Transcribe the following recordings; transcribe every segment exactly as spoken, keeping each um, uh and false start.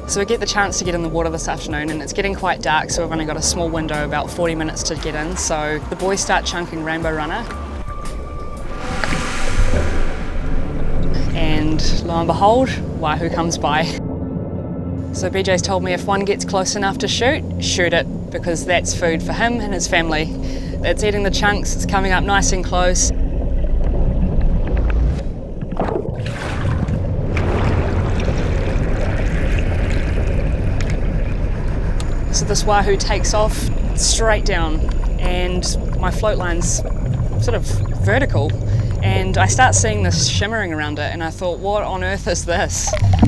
So we get the chance to get in the water this afternoon, and it's getting quite dark, so we've only got a small window, about forty minutes to get in. So the boys start chunking Rainbow Runner. And lo and behold, wahoo comes by. So B J's told me if one gets close enough to shoot, shoot it, because that's food for him and his family. It's eating the chunks, it's coming up nice and close. So this wahoo takes off straight down, and my float line's sort of vertical, and I start seeing this shimmering around it, and I thought, what on earth is this?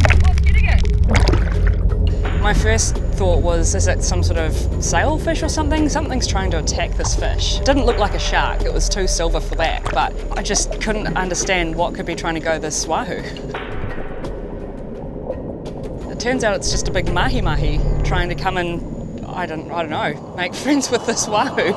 My first thought was, is it some sort of sailfish or something? Something's trying to attack this fish. It didn't look like a shark, it was too silver for that, but I just couldn't understand what could be trying to go this wahoo. It turns out it's just a big mahi-mahi trying to come and, I don't, I don't know, make friends with this wahoo.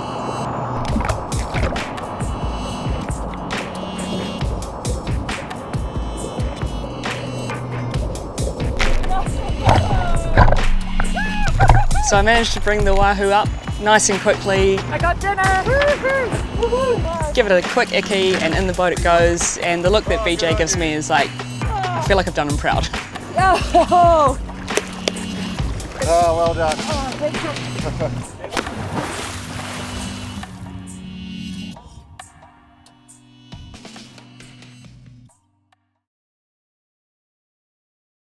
So I managed to bring the wahoo up nice and quickly. I got dinner! Give it a quick icky, and in the boat it goes, and the look that B J gives me is like, I feel like I've done him proud. Oh, Oh, well done. oh, thank you.